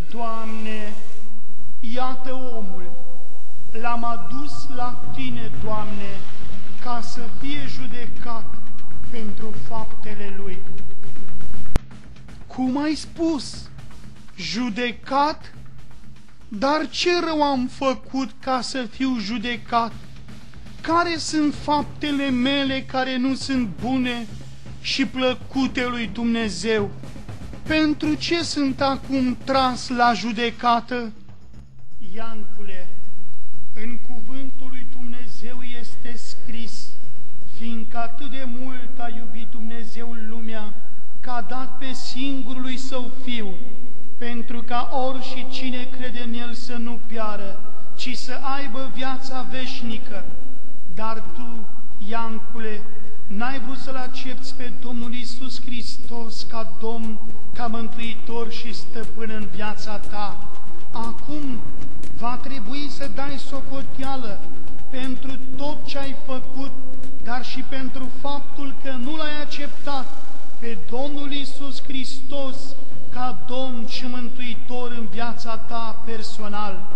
Doamne, iată omul, l-am adus la Tine, Doamne, ca să fie judecat pentru faptele lui. Cum ai spus? Judecat? Dar ce rău am făcut ca să fiu judecat? Care sunt faptele mele care nu sunt bune și plăcute lui Dumnezeu? Pentru ce sunt acum tras la judecată? Iancule, în cuvântul lui Dumnezeu este scris: fiindcă atât de mult a iubit Dumnezeu lumea, că a dat pe singurul lui Său Fiu, pentru ca oricine crede în El să nu piară, ci să aibă viața veșnică. Dar tu, Iancule, n-ai vrut să-L accepți pe Domnul Iisus Hristos ca Domn, ca Mântuitor și Stăpân în viața ta. Acum va trebui să dai socoteală pentru tot ce ai făcut, dar și pentru faptul că nu L-ai acceptat pe Domnul Iisus Hristos ca Domn și Mântuitor în viața ta personal.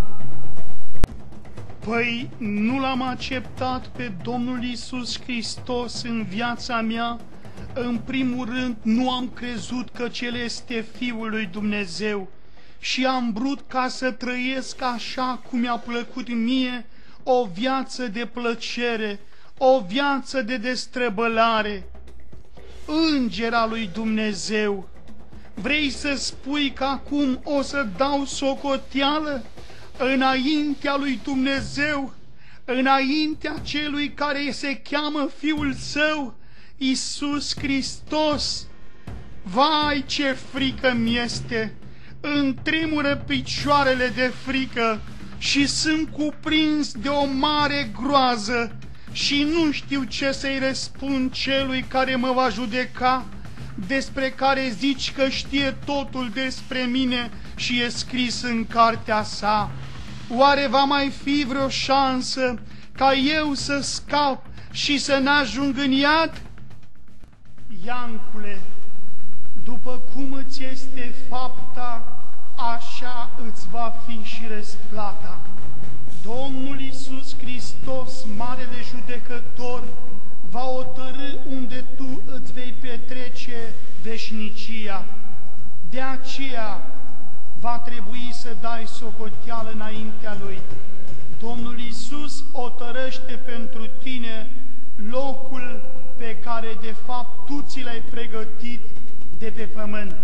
Păi nu L-am acceptat pe Domnul Iisus Hristos în viața mea? În primul rând, nu am crezut că El este Fiul lui Dumnezeu și am vrut ca să trăiesc așa cum mi-a plăcut mie, o viață de plăcere, o viață de destrăbălare. Înger al lui Dumnezeu, vrei să spui că acum o să dau socoteală înaintea lui Dumnezeu, înaintea celui care se cheamă Fiul Său, Iisus Hristos? Vai, ce frică-mi este! Îmi tremură picioarele de frică și sunt cuprins de o mare groază și nu știu ce să-i răspund celui care mă va judeca, despre care zici că știe totul despre mine și e scris în cartea sa. Oare va mai fi vreo șansă ca eu să scap și să n-ajung în iad? Iancule, după cum îți este fapta, așa îți va fi și răsplata. Domnul Iisus Hristos, Marele Judecător, va hotărî unde tu îți vei petrece veșnicia. De aceea va trebui să dai socoteală înaintea Lui. Domnul Iisus hotărăște pentru tine locul pe care de fapt tu ți l-ai pregătit de pe pământ.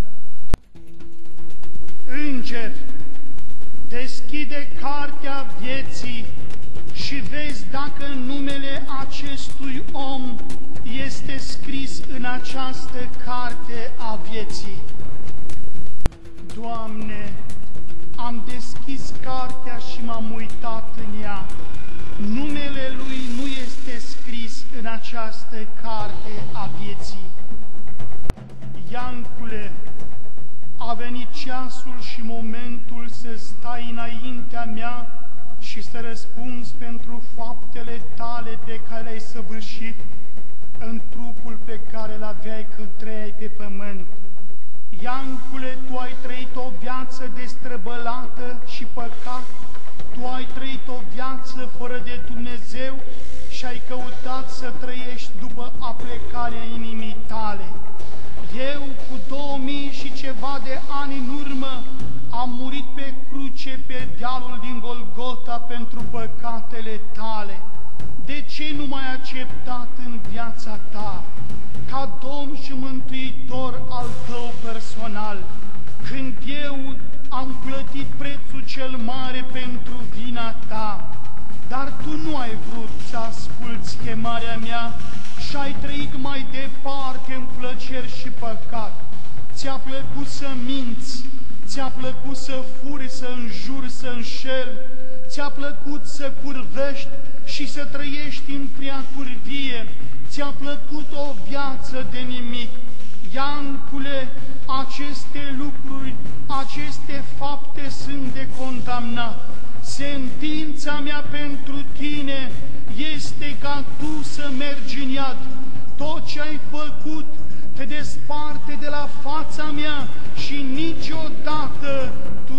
Înger, deschide cartea vieții și vezi dacă numele acestui om este scris în această carte a vieții. Doamne, am deschis cartea și m-am uitat în ea. Numele Lui nu este scris în această carte a vieții. Iancule, a venit ceasul și momentul să stai înaintea mea și să răspunzi pentru faptele tale pe care le-ai săvârșit în trupul pe care îl aveai când trăiai pe pământ. Iancule, tu ai trăit o viață destrăbălată și păcat, tu ai trăit o viață fără de Dumnezeu și ai căutat să trăiești după aplecarea inimii tale. Eu, cu 2000 și ceva de ani în urmă, am murit pe cruce pe dealul din Golgota pentru păcatele tale. De ce nu m-ai acceptat în viața ta ca Domn și Mântuitor al tău personal, când eu am plătit prețul cel mare pentru vina ta? Dar tu nu ai vrut să asculți chemarea mea și ai trăit mai departe în plăceri și păcat. Ți-a plăcut să minți, ți-a plăcut să furi, să înjuri, să înșeli, ți-a plăcut să curvești și să trăiești în prea curvie, ți-a plăcut o viață de nimic. Iancule, aceste lucruri, aceste fapte sunt de condamnat. Sentința mea pentru tine este ca tu să mergi în iad. Tot ce ai făcut te desparte de la fața mea și niciodată tu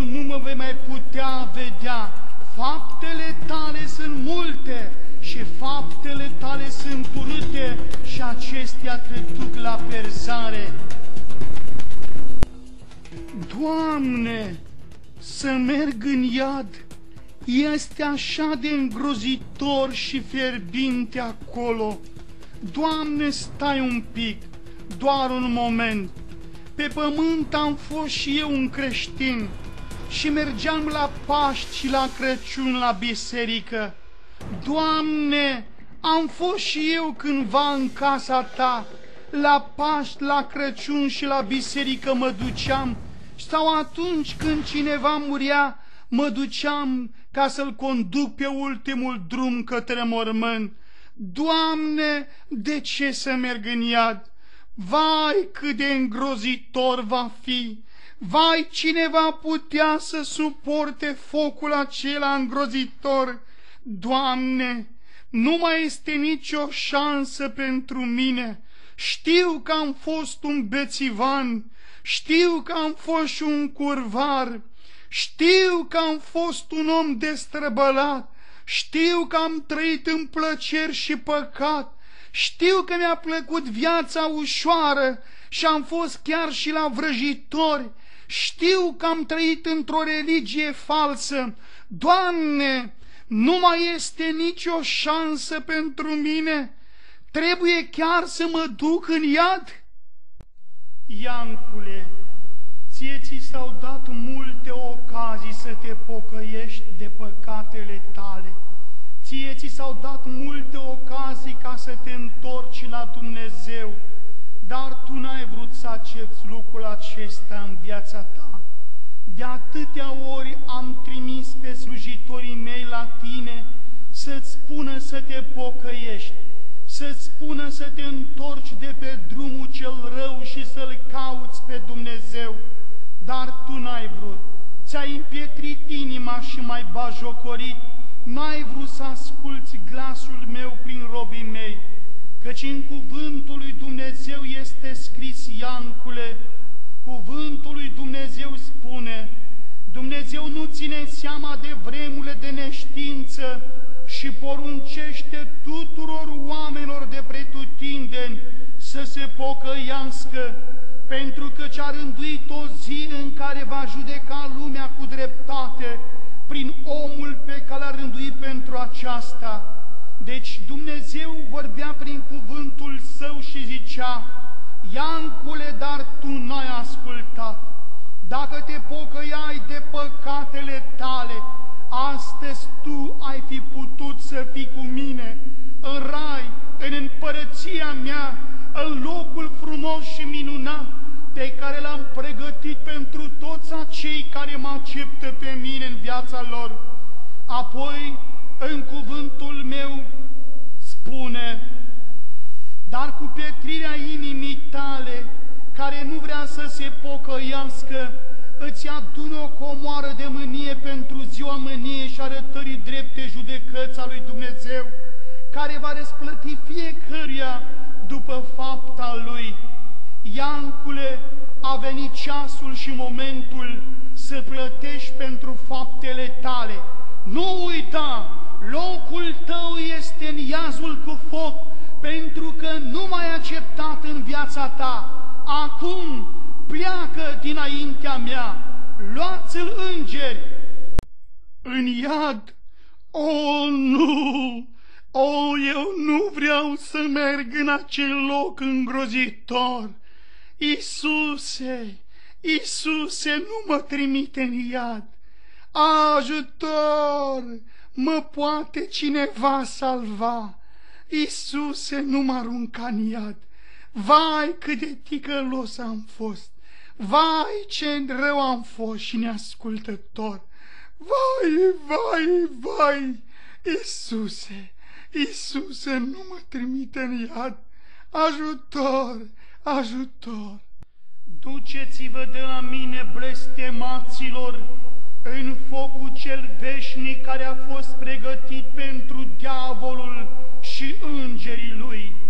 Doamne, să merg în iad este așa de îngrozitor și fierbinte acolo. Doamne, stai un pic, doar un moment. Pe pământ am fost și eu un creștin și mergeam la Paști și la Crăciun la biserică. Doamne, am fost și eu cândva în casa Ta, la Paști, la Crăciun și la biserică mă duceam, sau atunci când cineva murea, mă duceam ca să-l conduc pe ultimul drum către mormânt. Doamne, de ce să merg în iad? Vai, cât de îngrozitor va fi! Vai, cine va putea să suporte focul acela îngrozitor? Doamne, nu mai este nicio șansă pentru mine. Știu că am fost un bețivan, știu că am fost și un curvar, știu că am fost un om destrăbălat, știu că am trăit în plăceri și păcat, știu că mi-a plăcut viața ușoară și am fost chiar și la vrăjitori, știu că am trăit într-o religie falsă. Doamne, nu mai este nicio șansă pentru mine. Trebuie chiar să mă duc în iad? Iancule, ție ți s-au dat multe ocazii să te pocăiești de păcatele tale. Ție ți s-au dat multe ocazii ca să te întorci la Dumnezeu, dar tu n-ai vrut să accepți lucrul acesta în viața ta. De atâtea ori am trimis pe slujitorii mei la tine să-ți spună să te pocăiești, să-ți spună să te întorci de pe drumul cel rău și să-L cauți pe Dumnezeu, dar tu n-ai vrut. Ți-ai împietrit inima și m-ai bajocorit, n-ai vrut să asculți glasul meu prin robii mei, căci în cuvântul lui Dumnezeu este scris, Iancule, cuvântul lui Dumnezeu spune: Dumnezeu nu ține seama de vremurile de neștiință și poruncește tuturor oamenilor de pretutindeni să se pocăiască, pentru că ce-a rânduit o zi în care va judeca lumea cu dreptate prin omul pe care l-a rânduit pentru aceasta. Deci Dumnezeu vorbea prin cuvântul Său și zicea: Iancule, dar tu n-ai ascultat. Dacă te pocăiai de păcatele tale, astăzi tu ai fi putut să fii cu mine în rai, în împărăția mea, în locul frumos și minunat pe care l-am pregătit pentru toți acei care mă acceptă pe mine în viața lor. Apoi, în cuvântul meu spune: dar cu pietrirea inimii tale, care nu vrea să se pocăiască, îți adună o comoară de mânie pentru ziua mâniei și arătării drepte judecăți a lui Dumnezeu, care va răsplăti fiecăruia după fapta lui. Iancule, a venit ceasul și momentul să plătești pentru faptele tale. Nu uita, locul tău este în iazul cu foc, pentru că nu m-ai acceptat în viața ta. Acum pleacă dinaintea mea, luați-l îngeri în iad. O, nu! O, eu nu vreau să merg în acel loc îngrozitor. Iisuse, Iisuse, nu mă trimite în iad. Ajutor! Mă poate cineva salva? Iisuse, nu mă arunca în iad. Vai, cât de ticălos am fost! Vai, ce rău am fost și neascultător! Vai, vai, vai! Iisuse, Iisuse, nu mă trimite în iad! Ajutor, ajutor! Duceți-vă de la mine, blestemaților, în focul cel veșnic care a fost pregătit pentru diavolul și îngerii lui.